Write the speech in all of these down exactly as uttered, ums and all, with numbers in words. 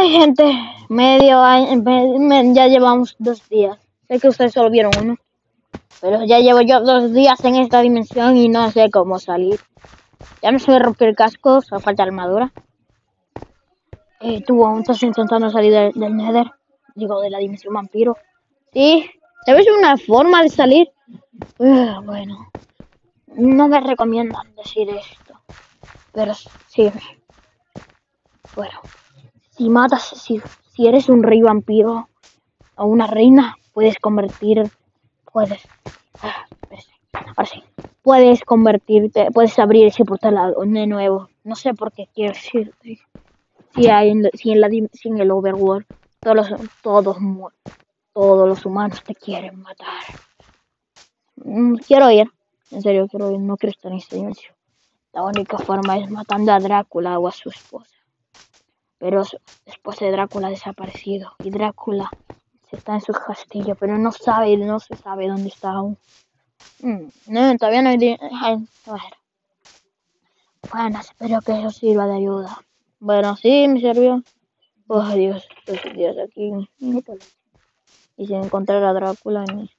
Ay, gente, medio año, me- me- ya llevamos dos días. Sé que ustedes solo vieron uno, pero ya llevo yo dos días en esta dimensión y no sé cómo salir. Ya no se me rompió el casco, solo falta armadura. Eh, tú aún estás intentando salir del, del Nether, digo, de la dimensión vampiro. Sí, ¿sabes una forma de salir? Uh, bueno, no me recomiendan decir esto, pero sí. Bueno, si matas, si, si eres un rey vampiro o una reina, puedes convertir, puedes, ah, espérese, ahora sí, puedes convertirte, puedes abrir ese portal de nuevo. No sé por qué quiero decirte. Si hay, en, si en la, si en el overworld todos los, todos, todos los humanos te quieren matar. Mm, quiero ir, en serio quiero ir, no quiero estar en silencio. La única forma es matando a Drácula o a su esposa. Pero después de Drácula ha desaparecido y Drácula está en su castillo, pero no sabe, no se sabe dónde está aún. Mm, no, todavía no hay... Ay, a ver. Bueno, espero que eso sirva de ayuda. Bueno, sí, me sirvió. Oh, Dios, dos días aquí. Y sin encontrar a Drácula ni...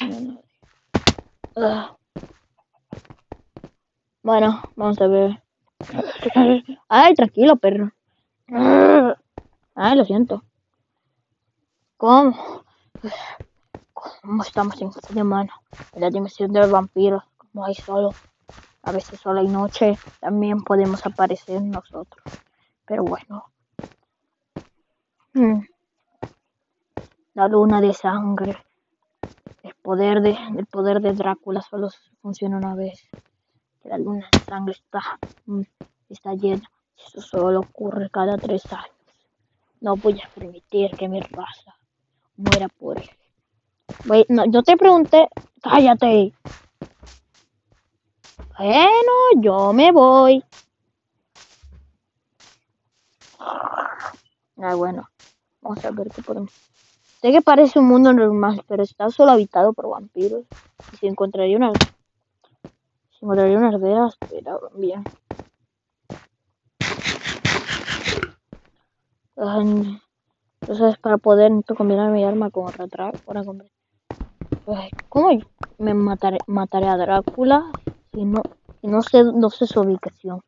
Uh. Bueno, vamos a ver. Ay, tranquilo, perro. Ay, lo siento. ¿Cómo? ¿Cómo estamos en esta semana? En la dimensión del vampiro, como hay solo, a veces solo hay noche, también podemos aparecer nosotros. Pero bueno. Hmm. La luna de sangre. El poder de, el poder de Drácula solo funciona una vez. La luna de sangre está, está llena. Eso solo ocurre cada tres años. No voy a permitir que mi raza muera por él. Wey, no, yo te pregunté, cállate. Bueno, yo me voy. Ah, bueno, vamos a ver qué podemos. Sé que parece un mundo normal, pero está solo habitado por vampiros. Y si encontraría unas, si encontraría unas velas, pero bien. Ay, entonces para poder combinar mi arma con otra track para comprar. Ay, ¿cómo me mataré, mataré a Drácula si no, si no sé, no sé su ubicación?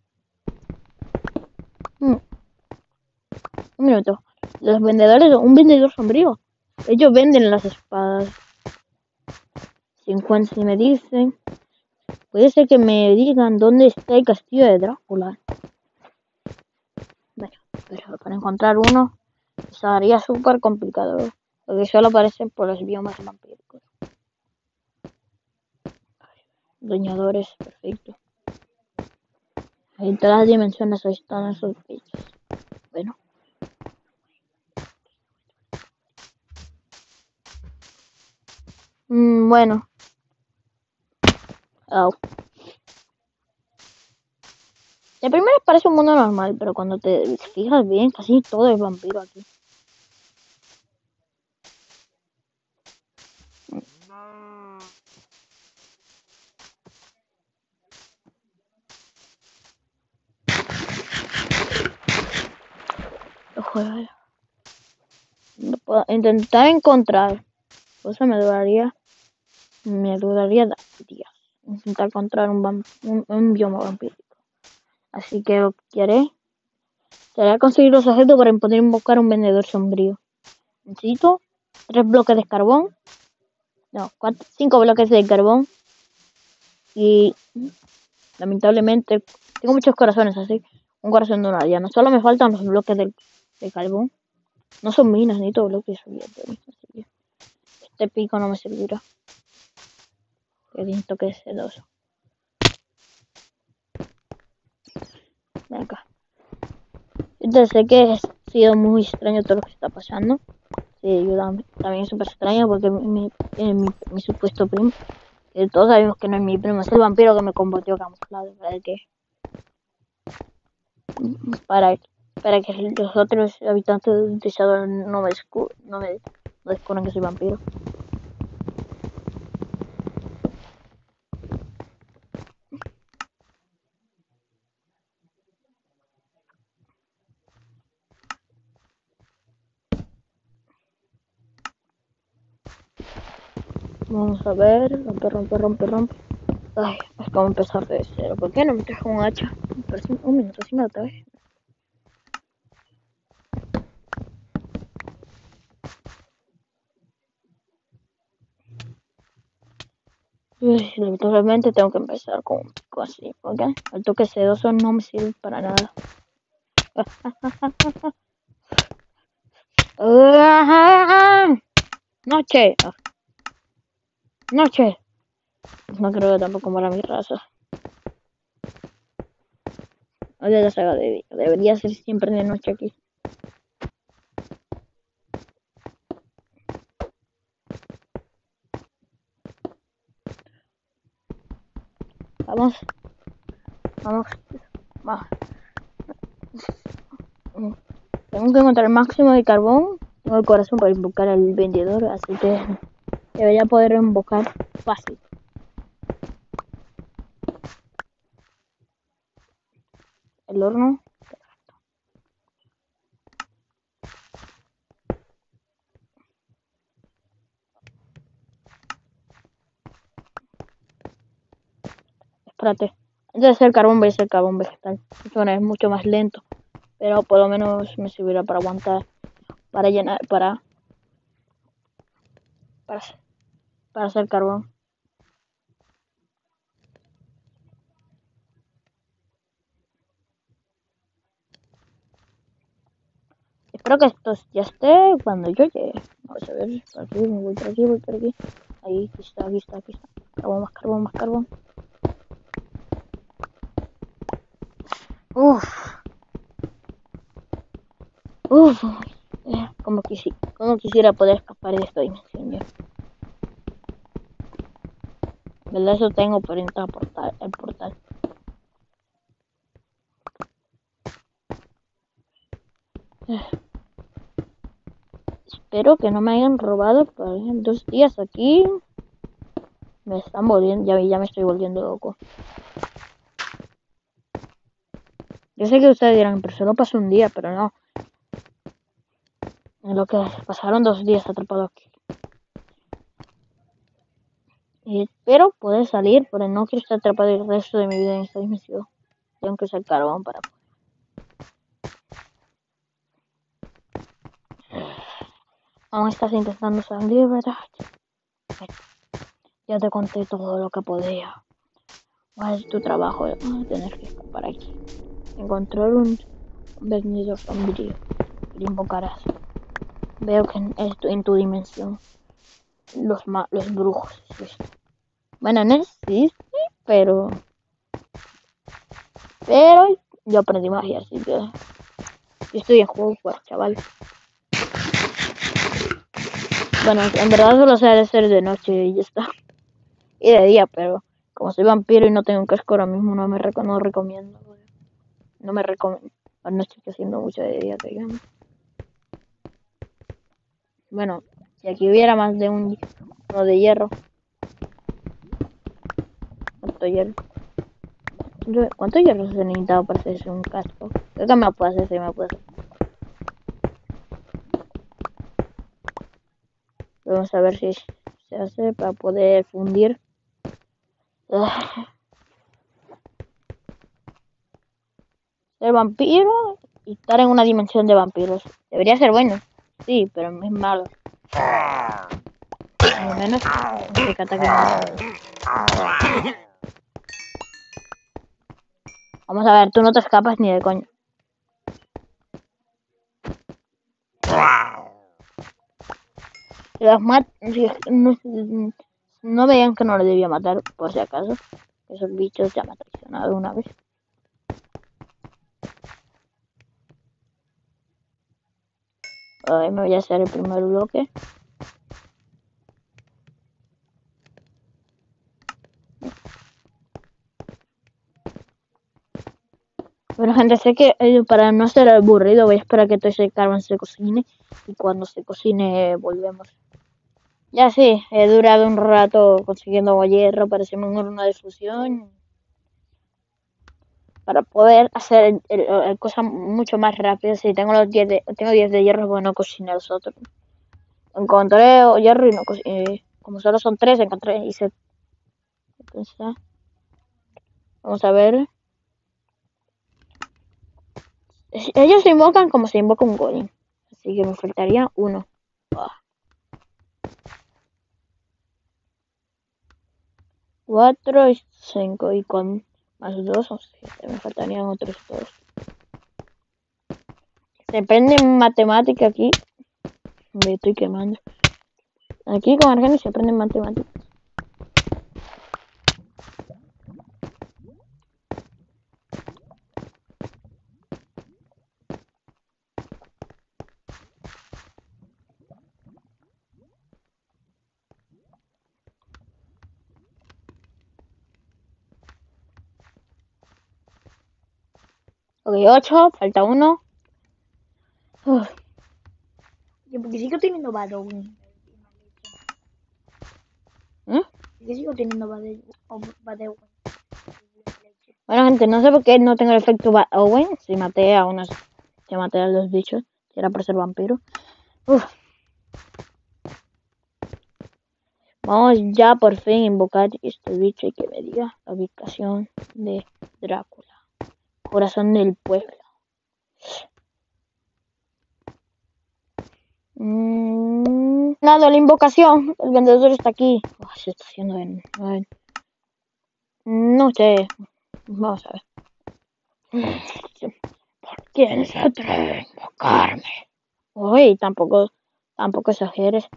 Hmm. Un minuto. Los vendedores, un vendedor sombrío. Ellos venden las espadas. Si encuentran, si me dicen, puede ser que me digan dónde está el castillo de Drácula. Bueno, pero para encontrar uno sería súper complicado, porque solo aparecen por los biomas vampíricos. Leñadores, perfecto. En todas las dimensiones ahí están esos bichos. Bueno. Mm, bueno. Oh. De primero parece un mundo normal, pero cuando te fijas bien, casi todo es vampiro aquí. Joder. Intentar encontrar. Cosa me duraría. Me duraría días. Intentar encontrar un, un, un bioma vampírico. Así que lo que haré será conseguir los objetos para poder invocar un vendedor sombrío. Necesito tres bloques de carbón. No, cuatro, cinco bloques de carbón. Y lamentablemente tengo muchos corazones así. Un corazón de una diana. Solo me faltan los bloques de, de carbón. No son minas, necesito bloques. Este pico no me servirá. Que siento que es sedoso. Ven acá. Entonces sé que ha sido muy extraño todo lo que está pasando. Sí, yo también es súper extraño porque mi, mi, mi, mi supuesto primo, que todos sabemos que no es mi primo, es el vampiro que me combatió camuflado, para que para, para que los otros habitantes de Shadow no me, descu no me no descubran que soy vampiro. Vamos a ver. Rompe, rompe, rompe, rompe. Ay, es como empezar de cero. ¿Por qué no me trajo un hacha? Pero sí, un minuto, si me lo traes. Lamentablemente tengo que empezar con un pico así, ¿ok? El toque sedoso no me sirve para nada. Noche. Noche. No creo que tampoco para mi raza. Oye, la saga de día. Debería ser siempre de noche aquí. Vamos. Vamos. Vamos. Tengo que encontrar el máximo de carbón. Tengo el corazón para invocar al vendedor, así que debería poder invocar fácil. El horno. Espérate. Antes de hacer carbón voy a hacer carbón vegetal. Esto es mucho más lento. Pero por lo menos me servirá para aguantar. Para llenar. Para. Para, para hacer carbón. Espero que esto ya esté cuando yo llegue. Vamos a ver. Por aquí, voy por aquí, voy por aquí. Ahí, aquí está, aquí está, aquí está. Carbón, más carbón, más carbón. Uff. Uff. Eh, como, quisi como quisiera poder escapar de esta dimensión yo. ¿Verdad? Eso tengo por entrar al portal, el portal. Eh. Espero que no me hayan robado por dos días aquí. Me están volviendo, ya, ya me estoy volviendo loco. Yo sé que ustedes dirán, pero solo pasó un día, pero no. En lo que pasaron dos días atrapado aquí. Y espero poder salir, pero no quiero estar atrapado el resto de mi vida en esta dimensión. Tengo que usar carbón para... Aún estás intentando salir, ¿verdad? Ya te conté todo lo que podía. ¿Cuál es tu trabajo? Tener que escapar aquí. Encontrar un vendedor sombrío. Y invocarás. Veo que en, en tu dimensión los, los brujos existen. Bueno, no existe, pero... Pero yo aprendí magia, así que... Yo estoy en juego, pues, chaval. Bueno, en verdad solo se debe ser de noche y ya está. Y de día, pero... Como soy vampiro y no tengo un casco ahora mismo, no me reco no recomiendo. No me recomiendo. No estoy haciendo mucho de día, digamos. Bueno, si aquí hubiera más de un... Uno de hierro. ¿Cuánto hierro? ¿Cuánto hierro se necesitaba para hacerse un casco? Creo que me lo puedo hacer, sí me puedo hacer. Vamos a ver si se hace para poder fundir. Ser vampiro y estar en una dimensión de vampiros. Debería ser bueno, sí, pero es malo. Al menos que te ataque malo. Vamos a ver, tú no te escapas ni de coño. Los mat no, no veían que no le debía matar, por si acaso. Esos bichos ya me han traicionado una vez. Ay, me voy a hacer el primer bloque. Bueno, gente, sé que eh, para no ser aburrido voy a esperar que todo ese carbón se cocine. Y cuando se cocine volvemos. Ya sí, he durado un rato consiguiendo hierro para hacerme un horno de fusión. Para poder hacer el, el, el cosa mucho más rápido. Si tengo los diez de, tengo diez de hierro, bueno, cocinar los otros. Encontré hierro y no cociné. como solo son tres, encontré y se... Entonces, vamos a ver. Ellos se invocan como se invoca un golem. Así que me faltaría uno. Ah. Cuatro y cinco. Y con más dos son siete. Me faltarían otros dos. Se prende matemática aquí. Me estoy quemando. Aquí con Argenis se aprende matemáticas. Ok, ocho, falta uno. Uf. Yo porque sigo teniendo Badowin. ¿Eh? Porque sigo teniendo Badowin. Bueno, gente, no sé por qué no tengo el efecto Owen. Si maté a unos. Si maté a los bichos. Si era por ser vampiro. Uf. Vamos ya por fin a invocar este bicho y que me diga la ubicación de Drácula. Corazón del pueblo. Mm, nada, la invocación. El vendedor está aquí. Oh, se está haciendo en... en... No sé. Vamos a ver. ¿Por quién se atreve a invocarme? Uy, tampoco, tampoco exageres.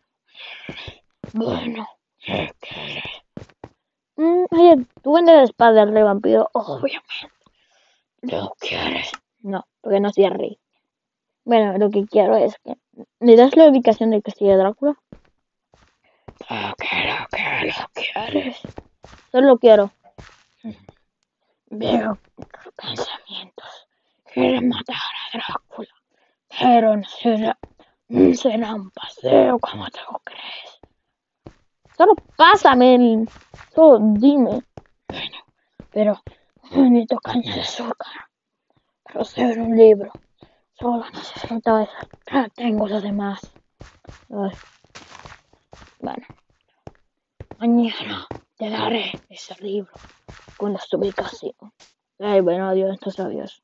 Bueno, ¿qué quieres? Mm, oye, tú vendes espadas de vampiro, obviamente. ¿Lo quieres? No, porque no soy rey. Bueno, lo que quiero es que... ¿Le das la ubicación del castillo de Drácula? Lo que, lo que, lo quieres. Solo quiero. Veo tus pensamientos. Quieres matar a Drácula. Pero no será, será un paseo como te lo crees. Solo pásame. Solo dime. Bueno, pero necesito caña de azúcar. Para hacer un libro. Solo necesito eso. Ya tengo lo demás. Ay. Bueno. Mañana te daré ese libro con la ubicación. Ay, bueno, adiós, entonces adiós.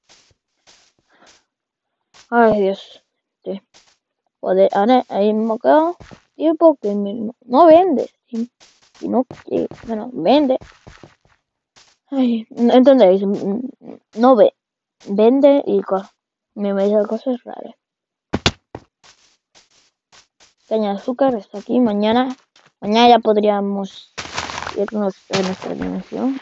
Ay, Dios. Sí. Poder, ahora hay un tiempo que me, no vende. Si, si no, que, bueno, vende. Ay, no entendéis. No ve. Vende y co me dice cosas raras. Caña de azúcar está aquí. Mañana, mañana ya podríamos irnos a nuestra dimensión.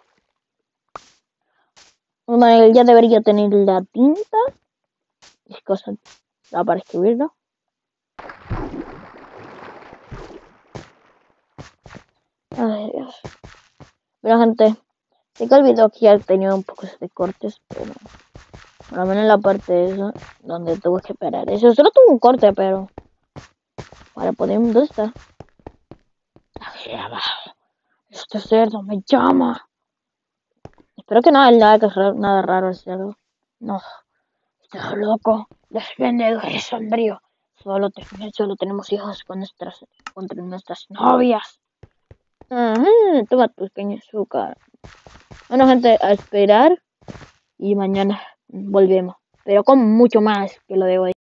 Bueno, ya debería tener la tinta y cosas para escribirlo. Ay, Dios. Pero gente, sé que el video aquí ha tenido un poco de cortes, pero por lo menos en la parte esa, donde tuve que esperar. Eso solo tuvo un corte, pero para poder, ¿dónde está? Aquí abajo. Este cerdo me llama. Espero que no haya nada, nada raro el cerdo. No, estás loco. Los vendedores sombríos. Solo, te, solo tenemos hijos con nuestras, contra nuestras novias. Ajá, toma tu pequeño azúcar. Bueno, gente, a esperar. Y mañana volvemos. Pero con mucho más que lo de hoy.